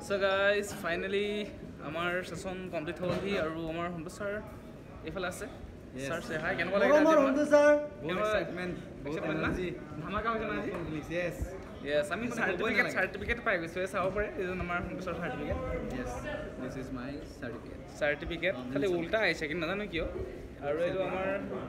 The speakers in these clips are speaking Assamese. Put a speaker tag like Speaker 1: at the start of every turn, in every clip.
Speaker 1: So guys, finally our session complete hol hi aru amar Hundu sir efala ase. Sir say hi. Kenko lagila
Speaker 2: amar Hundu sir?
Speaker 1: বহুত excitement, বহুত energy. Dhamaka hoise na ji?
Speaker 2: Yes.
Speaker 1: Yes, I mean certificate pai goisu sabo pare. Ejon amar Hundu sir certificate.
Speaker 2: Yes. This is my certificate.
Speaker 1: Certificate. Khali ulta aise kin nadano kiyo. Aru ejo amar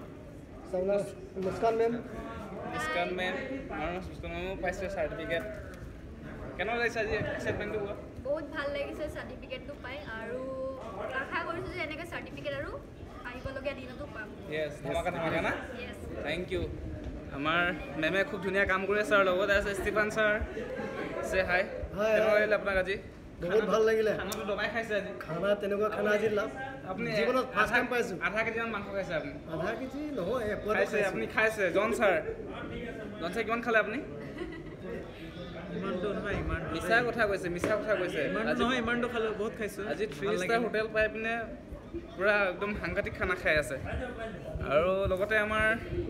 Speaker 2: Muskan ma'am.
Speaker 1: Muskan ma'am paise certificate. কেনে লাগিছে আজি এক্সাইটমেন্টটো কোৱা
Speaker 3: বহুত ভাল লাগিছে সাৰ্টিফিকেটটো পাই আৰু আশা কৰিছো যে এনেকৈ সাৰ্টিফিকেট আৰু আহিব লগিয়া দিনতো পাম
Speaker 1: ইয়েস ধমাকা না
Speaker 3: ইয়েস
Speaker 1: থ্যাংক ইউ আমাৰ মেমে খুব ধুনীয়া কাম কৰি আছে আৰু লগতে আছে ষ্টিফান ছাৰ সে হাই কেনে লাগিলে আপোনাক আজি
Speaker 2: বহুত ভাল লাগিলে
Speaker 1: খানাটো দবাই খাইছে আজি
Speaker 2: খানা তেনেকুৱা খানা আজি লাভ
Speaker 1: আপুনি
Speaker 2: জীৱনত ফাৰ্ষ্ট টাইম পাইছো
Speaker 1: আধা কেজি মান মাংস খাইছে আপুনি
Speaker 2: আধা কেজি নহয় এক পোৱা
Speaker 1: খাইছে আপুনি খাইছে জন ছাৰ কিমান খালে আপুনি
Speaker 2: ইমানটো নহয় ইমান
Speaker 1: মিছা কথা কৈছে
Speaker 2: ইমানটো নহয় ইমানটো খালো বহুত খাইছো
Speaker 1: আজি 3 ষ্টাৰ হোটেল পাই পিনে পুৰা একদম সাংঘাতিক খানা খাই আছে আৰু লগতে আমাৰ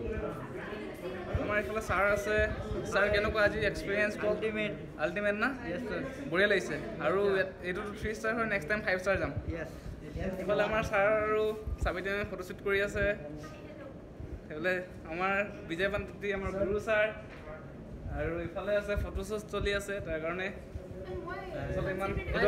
Speaker 1: এইফালে ছাৰ আছে ছাৰ কেনেকুৱা আজি এক্সপিৰিয়েঞ্চ আল্টিমেট না বঢ়িয়া লাগিছে আৰু এইটোতো 3 ষ্টাৰ হয় নেক্সট টাইম 5 ষ্টাৰ যাম এইফালে আমাৰ ছাৰ আৰু চাবিতে ফটোশ্বুট কৰি আছে সেইফালে আমাৰ বিজয় পান্তি আমাৰ গুৰু ছাৰ আৰু ইফালে আছে ফটোশ্বুট চলি আছে তাৰ কাৰণে ইমান এইটো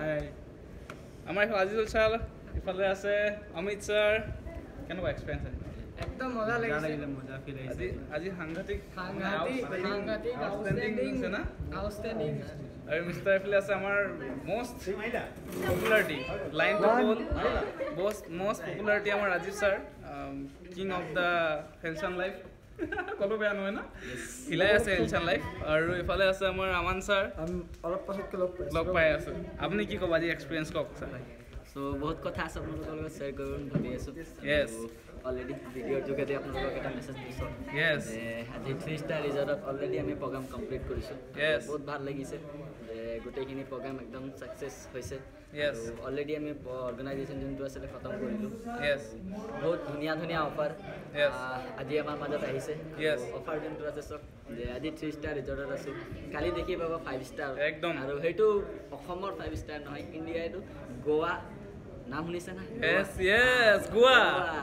Speaker 1: আমাৰ আজিজুল ছাৰ ইফালে আছে অমিত ছাৰ কেনেকুৱা এক্সপিৰিয়েঞ্চ
Speaker 2: একদম মজা লাগিলে মজা ফিল আহিছে
Speaker 1: আজি সাংঘাতিক
Speaker 2: আউটস্ট্যান্ডিং
Speaker 1: আছে না
Speaker 2: আউটস্ট্যান্ডিং
Speaker 1: আৰু মিষ্টাৰ ইফালে আছে আমাৰ মষ্ট পপুলাৰিটি লাইন টু বল মষ্ট পপুলাৰিটি আমাৰ Rajiv sir king of the health and life কলো বেয়া নহয় না হিলাই আছে হেলথ এণ্ড লাইফ আৰু ইফালে আছে আমাৰ আমান ছাৰ
Speaker 2: অলপ পাছতকৈ
Speaker 1: লগ পাই আছো আপুনি কি ক'ব আজি এক্সপিৰিয়েঞ্চ কওক ছাৰ
Speaker 4: সো বহুত কথা আছে আপোনালোকৰ লগত শ্বেয়াৰ কৰিম ভাবি আছো
Speaker 1: ইয়েস
Speaker 4: অলৰেডি ভিডিঅ'ৰ যোগেদি আপোনালোকক এটা মেছেজ দিছোঁ
Speaker 1: ইয়েস
Speaker 4: আজি 3 ষ্টাৰ ৰিজৰ্টত অলৰেডি আমি প্ৰগ্ৰাম কমপ্লিট কৰিছোঁ বহুত ভাল লাগিছে যে গোটেইখিনি প্ৰগ্ৰাম একদম ছাকচেছ হৈছে
Speaker 1: ইয়েস
Speaker 4: অলৰেডি আমি অৰ্গেনাইজেশ্যন যোনটো আছিলে খতম কৰিলোঁ
Speaker 1: ইয়েস
Speaker 4: বহুত ধুনীয়া অফাৰ আজি আমাৰ মাজত আহিছে
Speaker 1: ইয়েস
Speaker 4: অফাৰ যোনটো আছে চব যে আজি 3 ষ্টাৰ ৰিজৰ্টত আছোঁ কালি দেখি পাব 5 ষ্টাৰ
Speaker 1: একদম
Speaker 4: আৰু সেইটো অসমৰ 5 ষ্টাৰ নহয় ইণ্ডিয়া এইটো গোৱা নাম শুনিছে না
Speaker 1: yes গোৱা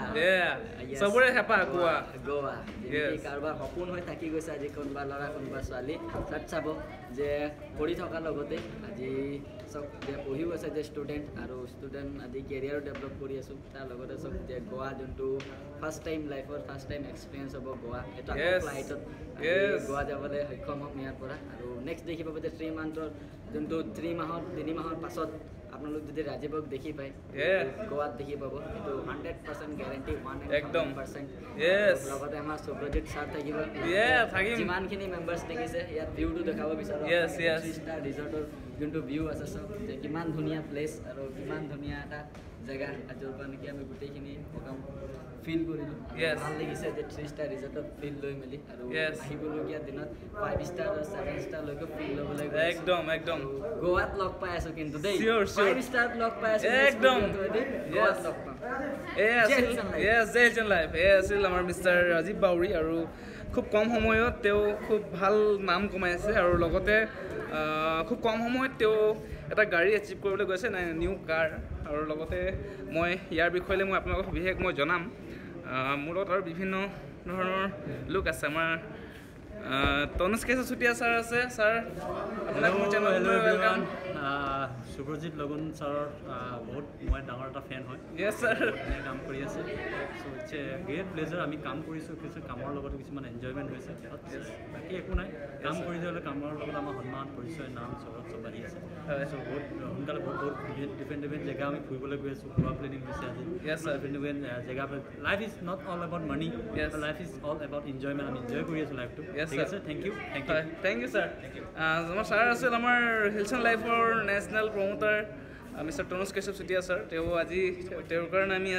Speaker 1: সবৰে হেপা গোৱা
Speaker 4: যদি কাৰোবাৰ সপোন হৈ থাকি গৈছে আজি কোনোবা ল'ৰা কোনোবা ছোৱালী তাত চাব যে পঢ়ি থকাৰ লগতে আজি চব যে পঢ়িও আছে যে ষ্টুডেণ্ট আৰু ষ্টুডেণ্ট আজি কেৰিয়াৰো ডেভেলপ কৰি আছোঁ তাৰ লগতে চব যে গোৱা যোনটো ফাৰ্ষ্ট টাইম লাইফৰ ফাৰ্ষ্ট টাইম এক্সপিৰিয়েঞ্চ হ'ব গোৱা এটা ফ্লাইটত গোৱা যাবলৈ সক্ষম হ'ম ইয়াৰ পৰা আৰু নেক্সট দেখি পাব যে 3 মান্থৰ যোনটো 3 মাহৰ পাছত আপোনালোক যদি ৰাজীৱক দেখি পায় গোৱাত দেখি পাব এইটো 100% গ্যাৰান্টি 100% লগতে আমাৰ সুব্ৰজিত ছাৰ থাকিব যিমানখিনি মেম্বাৰ্ছ দেখিছে ইয়াত ভিউটো দেখাব বিচাৰোঁ 3 ষ্টাৰ ৰিজৰ্টৰ যোনটো ভিউ আছে চব যে কিমান ধুনীয়া প্লেচ আৰু কিমান ধুনীয়া এটা জেগা য'ৰ পৰা নেকি আমি গোটেইখিনি প্ৰগ্ৰাম ফিল কৰিলোঁ ভাল লাগিছে যে 3 ষ্টাৰ ৰিজৰ্টত ফিল লৈ মেলি আৰু আহিবলগীয়া দিনত 5 ষ্টাৰ আৰু 7 ষ্টাৰলৈকে ফিল ল'বলৈ
Speaker 1: একদম
Speaker 4: গোৱাত লগ পাই আছোঁ কিন্তু দেই 5 ষ্টাৰত লগ পাই আছোঁ
Speaker 1: একদম
Speaker 4: গোৱাত লগ পাম
Speaker 1: Healtionlife আছিল আমাৰ মিষ্টাৰ ৰাজীৱ বাউৰী আৰু খুব কম সময়ত তেওঁ খুব ভাল নাম কমাইছে আৰু লগতে খুব কম সময়ত তেওঁ এটা গাড়ী এচিভ কৰিবলৈ গৈছে নিউ কাৰ আৰু লগতে মই ইয়াৰ বিষয়লৈ মই আপোনালোকক বিশেষ মই জনাম মোৰ লগত আৰু বিভিন্ন ধৰণৰ লোক আছে আমাৰ তনুজ চুতীয়া ছাৰ আছে ছাৰ আপোনাক মোৰ চেনেললৈ ৱেলকাম
Speaker 5: সুব্ৰজিত লগন ছাৰৰ বহুত মই ডাঙৰ এটা ফেন হয়
Speaker 1: ইয়েছ ছাৰ
Speaker 5: কাম কৰি আছে so' it's a great pleasure আমি কাম কৰিছোঁ কিছু কামৰ লগত কিছুমান এনজয়মেণ্ট হৈছে বাকী একো নাই কাম কৰি যাবলৈ কামৰ লগত আমাৰ সন্মান পৰিচয় নাম চহৰত চব আহি আছে চ' বহুত সোনকালে বহুত ডিফাৰেণ্ট জেগা আমি ফুৰিবলৈ গৈ আছোঁ গোৱা প্লেনিং হৈছে আজি ডিফাৰেণ্ট জেগা life is not all about money life is all about enjoyment আমি এনজয় কৰি আছোঁ লাইফটো ঠিক আছে থেংক ইউ
Speaker 1: ছাৰ আমাৰ ছাৰ আছিল আমাৰ হিলছন লাইফৰ national promoter mister Tanuj Kashyap Chutia sir তেওঁৰ কাৰণে আমি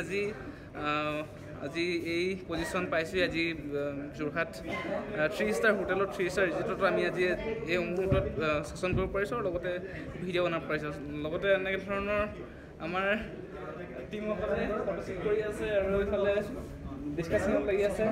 Speaker 1: আজি এই পজিশ্যন পাইছোঁ আজি যোৰহাট 3 ষ্টাৰ হোটেলত 3 ষ্টাৰ ৰিজৰ্টতো আমি আজি এই মুহূৰ্তত ছেশ্যন কৰিব পাৰিছোঁ আৰু লগতে ভিডিঅ' বনাব পাৰিছোঁ লগতে এনেকৈ ধৰণৰ আমাৰ টিমসকলে ফটোশ্বুট কৰি আছে আৰু এইফালে ডিছকাশ্যন লাগি আছে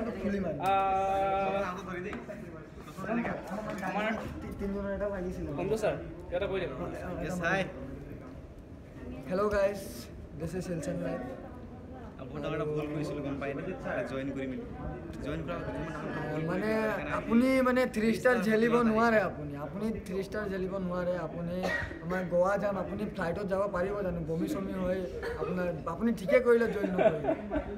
Speaker 1: আমাৰ Hundu sir এটা কৈ দিয়ক
Speaker 2: Yes, hi. Hello guys, this is Healtionlife.
Speaker 6: আপোনাৰ এটা ভুল কৰিছিলোঁ গম পাই নে জয়েন কৰি মিলি জয়েন কৰা
Speaker 2: মানে আপুনি মানে 3 ষ্টাৰ ঝেলিব নোৱাৰে আপুনি 3 ষ্টাৰ ঝেলিব নোৱাৰে আপুনি আমাৰ গোৱা যাম আপুনি ফ্লাইটত যাব পাৰিব জানো বমি চমি হয় আপুনি ঠিকে কৰিলে জয়েন নকৰিলে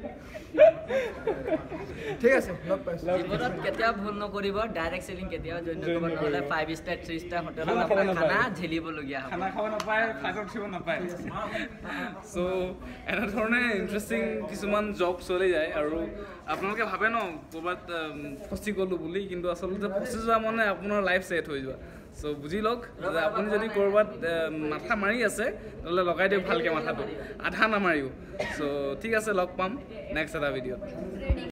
Speaker 2: ঠিক আছে লগ পাইছোঁ
Speaker 4: জীৱনত কেতিয়া ভুল নকৰিব ডাইৰেক্ট সেলিং কেতিয়া জয়েন নকৰিব নহলে 5 ষ্টাৰ 3 ষ্টাৰ হোটেলত আপোনাৰ খানা ঝেলিবলগীয়া হ'ব
Speaker 1: খানা খাব নাপায় ফ্লাইটত উঠিব নাপায় সো এনেধৰণে ইণ্টাৰেষ্টিং কিছুমান জব চলি যায় আৰু আপোনালোকে ভাবে ন ক'ৰবাত ফচি গ'লোঁ বুলি কিন্তু আচলতে ফচি যোৱা মানে আপোনাৰ লাইফ ছেট হৈ যোৱা সো বুজি লওক যে আপুনি যদি ক'ৰবাত মাথা মাৰি আছে তেতিয়াহ'লে লগাই দিয়ক ভালকৈ মাথাটো আধা নামাৰিও সো ঠিক আছে লগ পাম নেক্সট এটা ভিডিঅ'ত